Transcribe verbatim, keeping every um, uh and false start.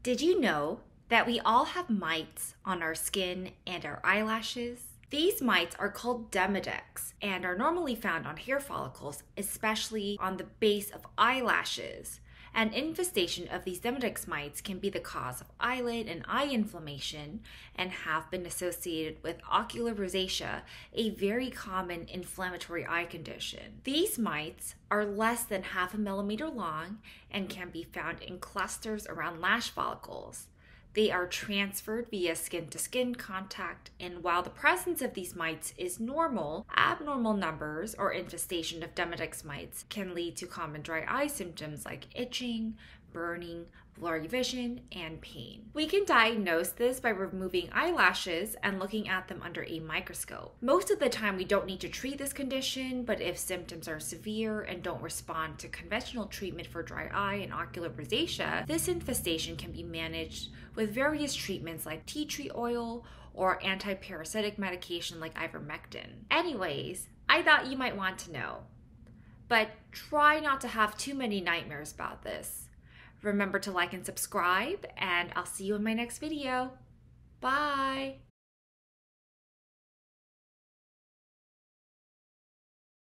Did you know that we all have mites on our skin and our eyelashes? These mites are called Demodex and are normally found on hair follicles, especially on the base of eyelashes. An infestation of these Demodex mites can be the cause of eyelid and eye inflammation and have been associated with ocular rosacea, a very common inflammatory eye condition. These mites are less than half a millimeter long and can be found in clusters around lash follicles. They are transferred via skin-to-skin contact, and while the presence of these mites is normal, abnormal numbers or infestation of Demodex mites can lead to common dry eye symptoms like itching, burning, blurry vision, and pain. We can diagnose this by removing eyelashes and looking at them under a microscope. Most of the time we don't need to treat this condition, but if symptoms are severe and don't respond to conventional treatment for dry eye and ocular rosacea, this infestation can be managed with various treatments like tea tree oil or anti-parasitic medication like ivermectin. Anyways, I thought you might want to know. But try not to have too many nightmares about this. Remember to like and subscribe, and I'll see you in my next video. Bye!